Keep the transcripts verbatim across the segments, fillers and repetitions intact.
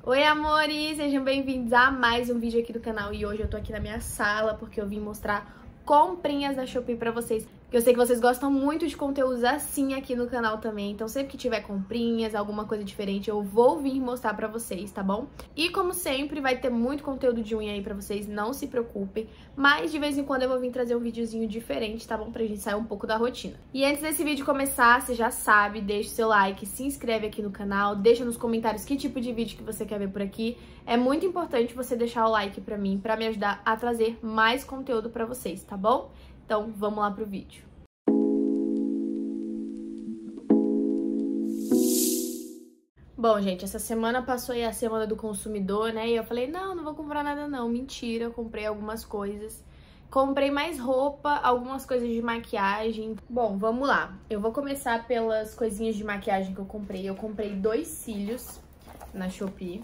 Oi, amores! Sejam bem-vindos a mais um vídeo aqui do canal. E hoje eu tô aqui na minha sala porque eu vim mostrar comprinhas da Shopee pra vocês. Eu sei que vocês gostam muito de conteúdos assim aqui no canal também. Então sempre que tiver comprinhas, alguma coisa diferente, eu vou vir mostrar pra vocês, tá bom? E como sempre, vai ter muito conteúdo de unha aí pra vocês, não se preocupem. Mas de vez em quando eu vou vir trazer um videozinho diferente, tá bom? Pra gente sair um pouco da rotina. E antes desse vídeo começar, você já sabe, deixa o seu like, se inscreve aqui no canal, deixa nos comentários que tipo de vídeo que você quer ver por aqui. É muito importante você deixar o like pra mim, pra me ajudar a trazer mais conteúdo pra vocês, tá bom? Então, vamos lá pro vídeo. Bom, gente, essa semana passou aí a semana do consumidor, né? E eu falei, não, não vou comprar nada não. Mentira, eu comprei algumas coisas. Comprei mais roupa, algumas coisas de maquiagem. Bom, vamos lá. Eu vou começar pelas coisinhas de maquiagem que eu comprei. Eu comprei dois cílios na Shopee.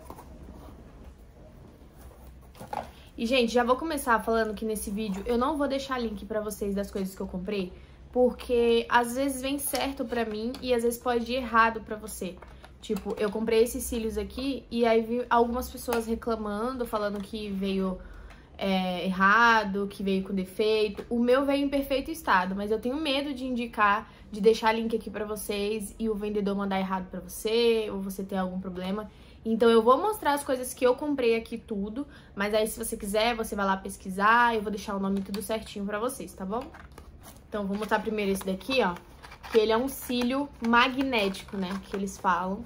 E, gente, já vou começar falando que nesse vídeo eu não vou deixar link pra vocês das coisas que eu comprei, porque às vezes vem certo pra mim e às vezes pode ir errado pra você. Tipo, eu comprei esses cílios aqui e aí vi algumas pessoas reclamando, falando que veio é, errado, que veio com defeito. O meu veio em perfeito estado, mas eu tenho medo de indicar, de deixar link aqui pra vocês e o vendedor mandar errado pra você, ou você ter algum problema. Então eu vou mostrar as coisas que eu comprei aqui tudo, mas aí se você quiser, você vai lá pesquisar, eu vou deixar o nome tudo certinho pra vocês, tá bom? Então vou mostrar primeiro esse daqui, ó, que ele é um cílio magnético, né, que eles falam.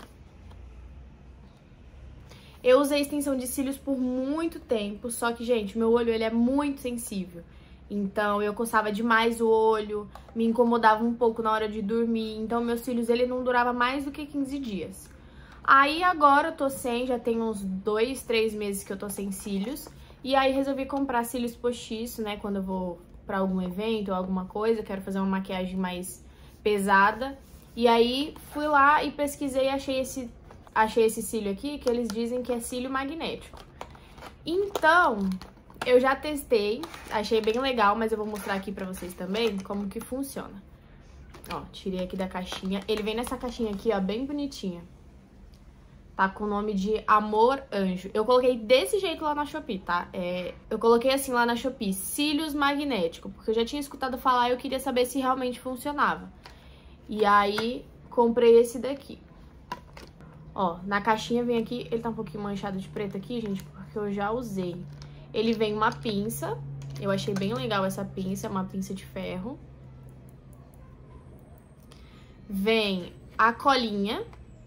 Eu usei extensão de cílios por muito tempo, só que, gente, meu olho ele é muito sensível. Então eu coçava demais o olho, me incomodava um pouco na hora de dormir, então meus cílios ele não durava mais do que quinze dias. Aí agora eu tô sem, já tem uns dois, três meses que eu tô sem cílios. E aí resolvi comprar cílios postiços, né, quando eu vou pra algum evento ou alguma coisa, quero fazer uma maquiagem mais pesada. E aí fui lá e pesquisei e achei esse, achei esse cílio aqui, que eles dizem que é cílio magnético. Então, eu já testei, achei bem legal, mas eu vou mostrar aqui pra vocês também como que funciona. Ó, tirei aqui da caixinha. Ele vem nessa caixinha aqui, ó, bem bonitinha. Tá com o nome de Amor Anjo. Eu coloquei desse jeito lá na Shopee, tá? É, eu coloquei assim lá na Shopee, cílios magnético, porque eu já tinha escutado falar e eu queria saber se realmente funcionava. E aí, comprei esse daqui. Ó, na caixinha vem aqui, ele tá um pouquinho manchado de preto aqui, gente, porque eu já usei. Ele vem uma pinça, eu achei bem legal essa pinça, é uma pinça de ferro. Vem a colinha.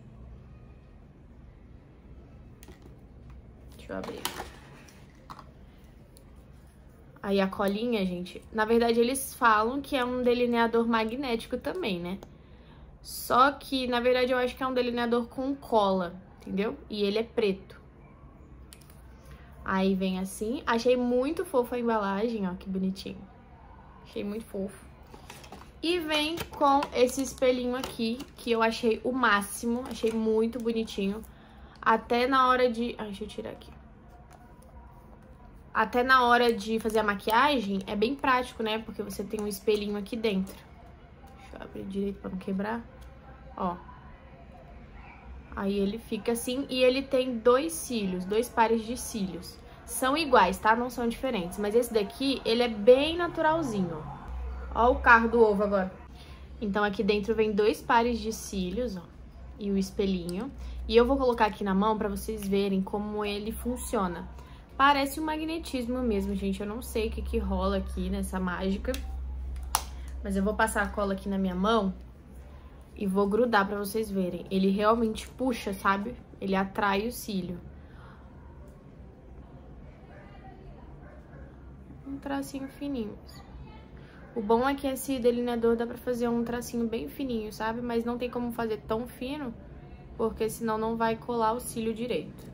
Deixa eu abrir. Aí a colinha, gente, na verdade eles falam que é um delineador magnético também, né? Só que, na verdade, eu acho que é um delineador com cola, entendeu? E ele é preto. Aí vem assim. Achei muito fofa a embalagem, ó, que bonitinho. Achei muito fofo. E vem com esse espelhinho aqui, que eu achei o máximo. Achei muito bonitinho. Até na hora de... Ai, deixa eu tirar aqui. Até na hora de fazer a maquiagem, é bem prático, né? Porque você tem um espelhinho aqui dentro. Deixa eu abrir direito pra não quebrar. Ó. Aí ele fica assim e ele tem dois cílios, dois pares de cílios. São iguais, tá? Não são diferentes. Mas esse daqui, ele é bem naturalzinho, ó. Ó o carro do ovo agora. Então aqui dentro vem dois pares de cílios, ó. E o espelhinho. E eu vou colocar aqui na mão pra vocês verem como ele funciona. Parece um magnetismo mesmo, gente. Eu não sei o que que rola aqui nessa mágica. Mas eu vou passar a cola aqui na minha mão e vou grudar pra vocês verem. Ele realmente puxa, sabe? Ele atrai o cílio. Um tracinho fininho. O bom é que esse delineador dá pra fazer um tracinho bem fininho, sabe? Mas não tem como fazer tão fino, porque senão não vai colar o cílio direito.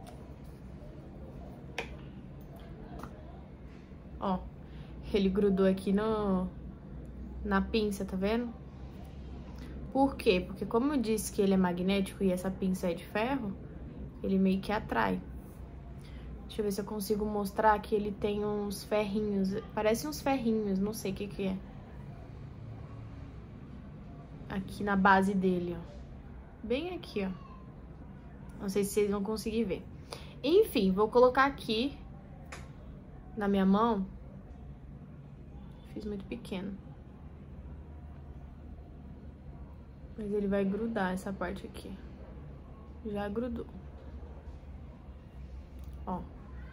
Ó, ele grudou aqui no... na pinça, tá vendo? Por quê? Porque como eu disse que ele é magnético e essa pinça é de ferro, ele meio que atrai. Deixa eu ver se eu consigo mostrar que ele tem uns ferrinhos, parece uns ferrinhos, não sei o que que é. Aqui na base dele, ó. Bem aqui, ó. Não sei se vocês vão conseguir ver. Enfim, vou colocar aqui na minha mão. Fiz muito pequeno. Mas ele vai grudar essa parte aqui. Já grudou. Ó.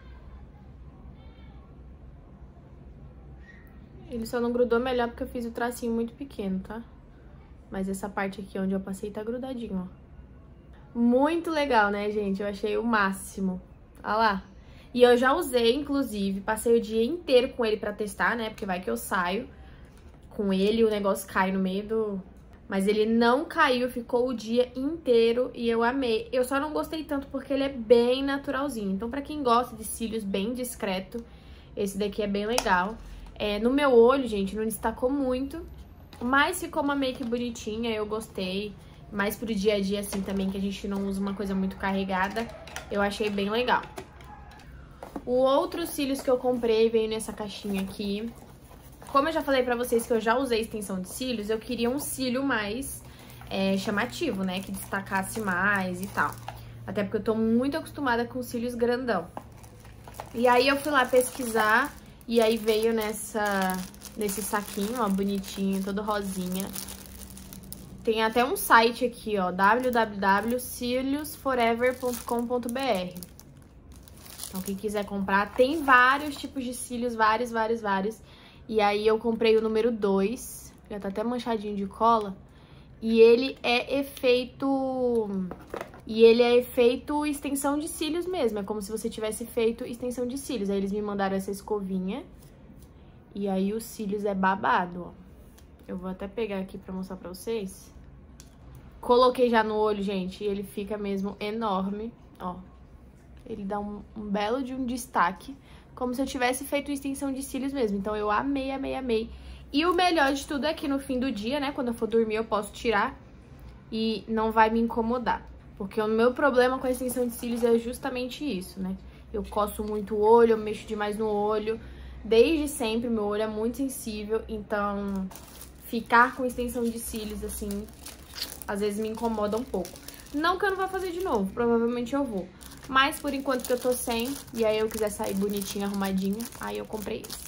Ele só não grudou melhor porque eu fiz o tracinho muito pequeno, tá? Mas essa parte aqui onde eu passei tá grudadinho, ó. Muito legal, né, gente? Eu achei o máximo. Olha lá. E eu já usei, inclusive, passei o dia inteiro com ele pra testar, né? Porque vai que eu saio com ele e o negócio cai no meio do... Mas ele não caiu, ficou o dia inteiro e eu amei. Eu só não gostei tanto porque ele é bem naturalzinho. Então, pra quem gosta de cílios bem discreto, esse daqui é bem legal. É, no meu olho, gente, não destacou muito, mas ficou uma make bonitinha, eu gostei. Mais pro dia a dia, assim, também, que a gente não usa uma coisa muito carregada, eu achei bem legal. O outro cílios que eu comprei veio nessa caixinha aqui. Como eu já falei pra vocês que eu já usei extensão de cílios, eu queria um cílio mais é, chamativo, né, que destacasse mais e tal. Até porque eu tô muito acostumada com cílios grandão. E aí eu fui lá pesquisar... E aí veio nessa, nesse saquinho, ó, bonitinho, todo rosinha. Tem até um site aqui, ó, w w w ponto cilios forever ponto com ponto b r. Então, quem quiser comprar, tem vários tipos de cílios, vários, vários, vários. E aí eu comprei o número dois, já tá até manchadinho de cola. E ele é efeito... E ele é efeito extensão de cílios mesmo, é como se você tivesse feito extensão de cílios. Aí eles me mandaram essa escovinha, e aí os cílios é babado, ó. Eu vou até pegar aqui pra mostrar pra vocês. Coloquei já no olho, gente, e ele fica mesmo enorme, ó. Ele dá um, um belo de um destaque, como se eu tivesse feito extensão de cílios mesmo. Então eu amei, amei, amei. E o melhor de tudo é que no fim do dia, né, quando eu for dormir eu posso tirar e não vai me incomodar. Porque o meu problema com a extensão de cílios é justamente isso, né? Eu coço muito o olho, eu mexo demais no olho. Desde sempre, meu olho é muito sensível. Então, ficar com extensão de cílios, assim, às vezes me incomoda um pouco. Não que eu não vá fazer de novo, provavelmente eu vou. Mas, por enquanto que eu tô sem, e aí eu quiser sair bonitinha, arrumadinha, aí eu comprei esse.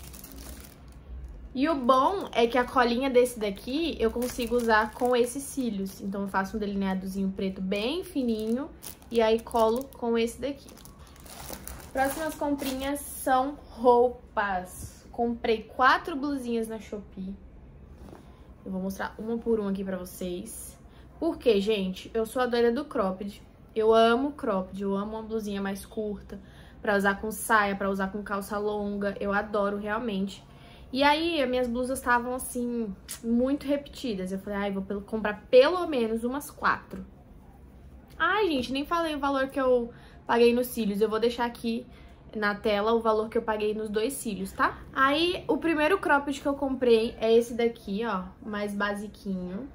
E o bom é que a colinha desse daqui eu consigo usar com esses cílios. Então eu faço um delineadozinho preto bem fininho e aí colo com esse daqui. Próximas comprinhas são roupas. Comprei quatro blusinhas na Shopee. Eu vou mostrar uma por uma aqui pra vocês. Porque, gente, eu sou a doida do cropped. Eu amo cropped, eu amo uma blusinha mais curta. Pra usar com saia, pra usar com calça longa. Eu adoro realmente. E aí, as minhas blusas estavam, assim, muito repetidas. Eu falei, ai, vou comprar pelo menos umas quatro. Ai, gente, nem falei o valor que eu paguei nos cílios. Eu vou deixar aqui na tela o valor que eu paguei nos dois cílios, tá? Aí, o primeiro cropped que eu comprei é esse daqui, ó, mais basiquinho.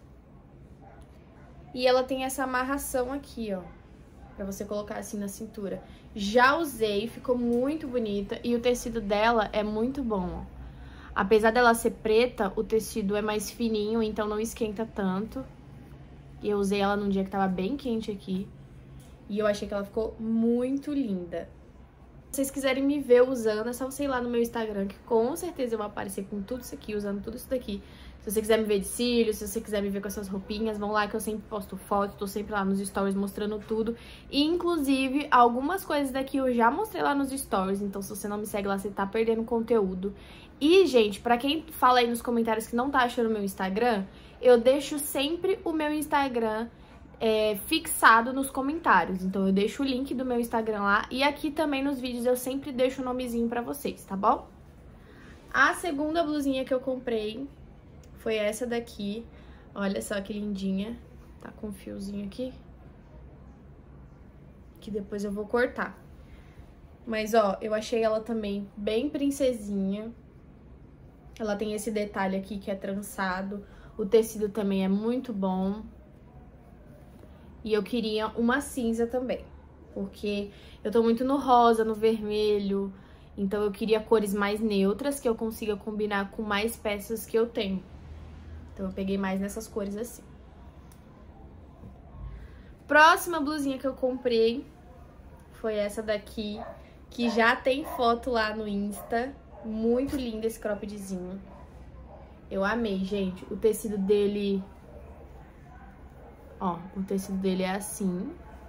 E ela tem essa amarração aqui, ó, pra você colocar assim na cintura. Já usei, ficou muito bonita e o tecido dela é muito bom, ó. Apesar dela ser preta, o tecido é mais fininho, então não esquenta tanto. E eu usei ela num dia que tava bem quente aqui. E eu achei que ela ficou muito linda. Se vocês quiserem me ver usando, é só você ir lá no meu Instagram, que com certeza eu vou aparecer com tudo isso aqui, usando tudo isso daqui. Se você quiser me ver de cílios, se você quiser me ver com essas roupinhas, vão lá que eu sempre posto foto, tô sempre lá nos stories mostrando tudo. E, inclusive, algumas coisas daqui eu já mostrei lá nos stories, então se você não me segue lá, você tá perdendo conteúdo. E, gente, pra quem fala aí nos comentários que não tá achando o meu Instagram, eu deixo sempre o meu Instagram é, fixado nos comentários. Então, eu deixo o link do meu Instagram lá e aqui também nos vídeos eu sempre deixo o nomezinho pra vocês, tá bom? A segunda blusinha que eu comprei foi essa daqui. Olha só que lindinha. Tá com um fiozinho aqui. Que depois eu vou cortar. Mas, ó, eu achei ela também bem princesinha. Ela tem esse detalhe aqui que é trançado. O tecido também é muito bom. E eu queria uma cinza também. Porque eu tô muito no rosa, no vermelho. Então eu queria cores mais neutras que eu consiga combinar com mais peças que eu tenho. Então eu peguei mais nessas cores assim. Próxima blusinha que eu comprei foi essa daqui, que já tem foto lá no Insta. Muito linda esse croppedzinho. Eu amei, gente. O tecido dele... Ó, o tecido dele é assim.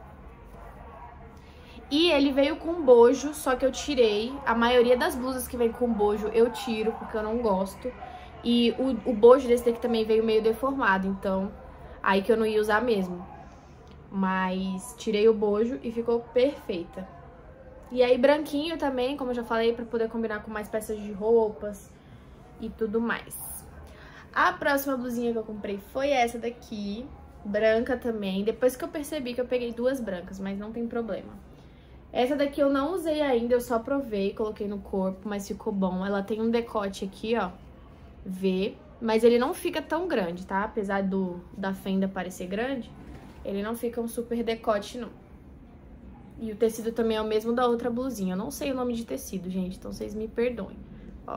E ele veio com bojo, só que eu tirei. A maioria das blusas que vem com bojo eu tiro, porque eu não gosto. E o, o bojo desse daqui também veio meio deformado, então... Aí que eu não ia usar mesmo. Mas tirei o bojo e ficou perfeita. E aí branquinho também, como eu já falei, pra poder combinar com mais peças de roupas e tudo mais. A próxima blusinha que eu comprei foi essa daqui, branca também. Depois que eu percebi que eu peguei duas brancas, mas não tem problema. Essa daqui eu não usei ainda, eu só provei, coloquei no corpo, mas ficou bom. Ela tem um decote aqui, ó, V, mas ele não fica tão grande, tá? Apesar do, da fenda parecer grande, ele não fica um super decote, não. E o tecido também é o mesmo da outra blusinha. Eu não sei o nome de tecido, gente, então vocês me perdoem. Ó.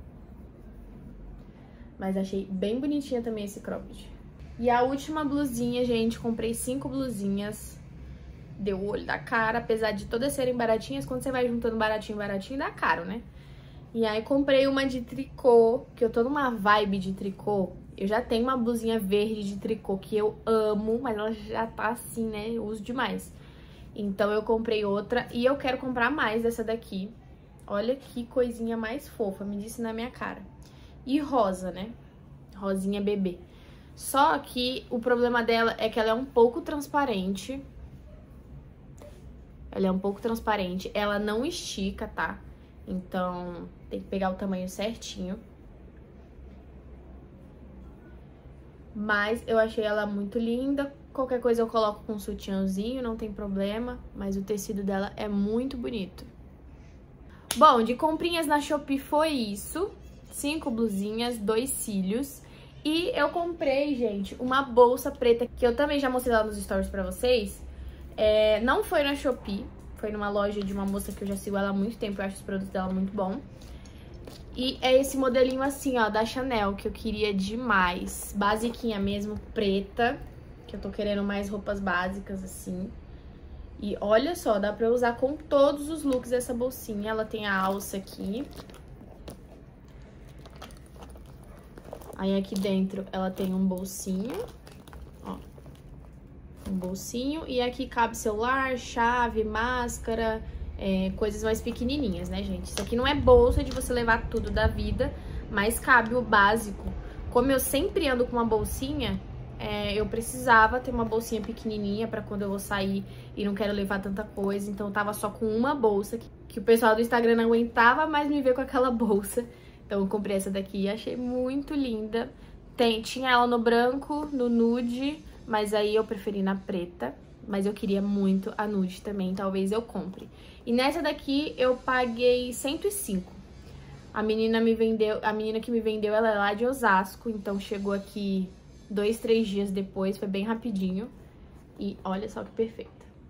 Mas achei bem bonitinha também esse cropped. E a última blusinha, gente, comprei cinco blusinhas. Deu o olho da cara, apesar de todas serem baratinhas, quando você vai juntando baratinho, baratinho, dá caro, né? E aí comprei uma de tricô, que eu tô numa vibe de tricô. Eu já tenho uma blusinha verde de tricô que eu amo, mas ela já tá assim, né? Eu uso demais. Então eu comprei outra e eu quero comprar mais dessa daqui. Olha que coisinha mais fofa, me disse na minha cara. E rosa, né? Rosinha bebê. Só que o problema dela é que ela é um pouco transparente. Ela é um pouco transparente. Ela não estica, tá? Então tem que pegar o tamanho certinho. Mas eu achei ela muito linda. Qualquer coisa eu coloco com um sutiãzinho, não tem problema. Mas o tecido dela é muito bonito. Bom, de comprinhas na Shopee foi isso. Cinco blusinhas, dois cílios. E eu comprei, gente, uma bolsa preta, que eu também já mostrei lá nos stories pra vocês. É, não foi na Shopee, foi numa loja de uma moça que eu já sigo ela há muito tempo. Eu acho os produtos dela muito bom. E é esse modelinho assim, ó, da Chanel, que eu queria demais. Basiquinha mesmo, preta. Que eu tô querendo mais roupas básicas, assim. E olha só, dá pra usar com todos os looks essa bolsinha. Ela tem a alça aqui. Aí aqui dentro ela tem um bolsinho. Ó. Um bolsinho. E aqui cabe celular, chave, máscara, é, coisas mais pequenininhas, né, gente? Isso aqui não é bolsa de você levar tudo da vida, mas cabe o básico. Como eu sempre ando com uma bolsinha... É, eu precisava ter uma bolsinha pequenininha pra quando eu vou sair e não quero levar tanta coisa. Então eu tava só com uma bolsa, que, que o pessoal do Instagram não aguentava mais me ver com aquela bolsa. Então eu comprei essa daqui e achei muito linda. Tem, tinha ela no branco, no nude, mas aí eu preferi na preta. Mas eu queria muito a nude também, talvez eu compre. E nessa daqui eu paguei cento e cinco. A menina me vendeu, a menina que me vendeu, ela é lá de Osasco, então chegou aqui... Dois, três dias depois, foi bem rapidinho. E olha só que perfeita.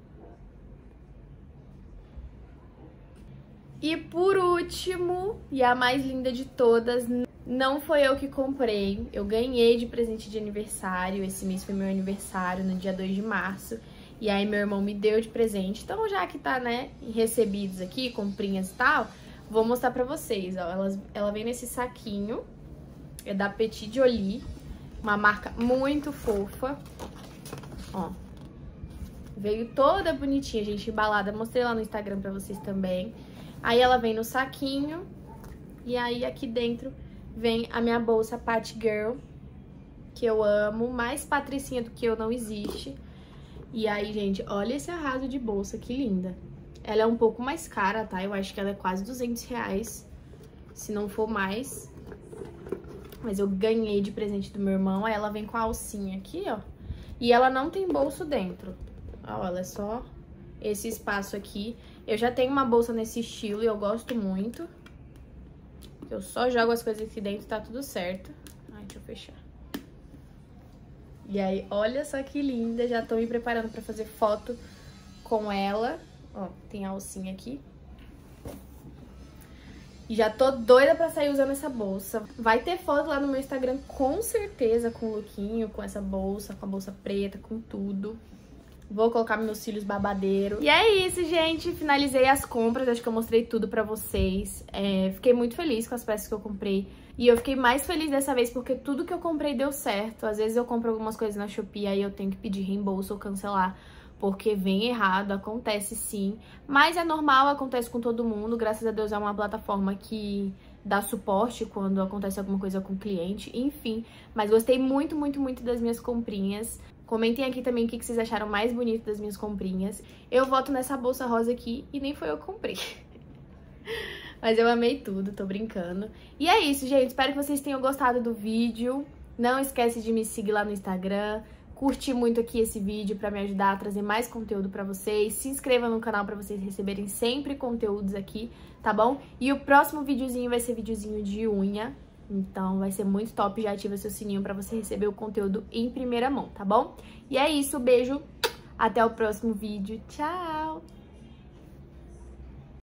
E por último, e a mais linda de todas, não foi eu que comprei. Eu ganhei de presente de aniversário. Esse mês foi meu aniversário, no dia dois de março. E aí meu irmão me deu de presente. Então já que tá, né, recebidos aqui, comprinhas e tal, vou mostrar pra vocês, ó. Ela, ela vem nesse saquinho. É da Petit Jolie. Uma marca muito fofa, ó, veio toda bonitinha, gente, embalada, mostrei lá no Instagram pra vocês também. Aí ela vem no saquinho, e aí aqui dentro vem a minha bolsa Pat Girl, que eu amo, mais patricinha do que eu não existe. E aí, gente, olha esse arraso de bolsa, que linda. Ela é um pouco mais cara, tá? Eu acho que ela é quase duzentos reais, se não for mais. Mas eu ganhei de presente do meu irmão. Aí ela vem com a alcinha aqui, ó. E ela não tem bolso dentro. Ó, ela é só esse espaço aqui. Eu já tenho uma bolsa nesse estilo e eu gosto muito. Eu só jogo as coisas aqui dentro e tá tudo certo. Ai, deixa eu fechar. E aí, olha só que linda. Já tô me preparando pra fazer foto com ela. Ó, tem a alcinha aqui. E já tô doida pra sair usando essa bolsa. Vai ter foto lá no meu Instagram, com certeza, com o lookinho, com essa bolsa, com a bolsa preta, com tudo. Vou colocar meus cílios babadeiro. E é isso, gente. Finalizei as compras. Acho que eu mostrei tudo pra vocês. É, fiquei muito feliz com as peças que eu comprei. E eu fiquei mais feliz dessa vez porque tudo que eu comprei deu certo. Às vezes eu compro algumas coisas na Shopee, aí eu tenho que pedir reembolso ou cancelar, porque vem errado, acontece sim. Mas é normal, acontece com todo mundo. Graças a Deus é uma plataforma que dá suporte quando acontece alguma coisa com o cliente, enfim. Mas gostei muito, muito, muito das minhas comprinhas. Comentem aqui também o que vocês acharam mais bonito das minhas comprinhas. Eu voto nessa bolsa rosa aqui e nem foi eu que comprei. Mas eu amei tudo, tô brincando. E é isso, gente. Espero que vocês tenham gostado do vídeo. Não esquece de me seguir lá no Instagram. Curte muito aqui esse vídeo pra me ajudar a trazer mais conteúdo pra vocês. Se inscreva no canal pra vocês receberem sempre conteúdos aqui, tá bom? E o próximo videozinho vai ser videozinho de unha. Então vai ser muito top. Já ativa seu sininho pra você receber o conteúdo em primeira mão, tá bom? E é isso, beijo. Até o próximo vídeo. Tchau!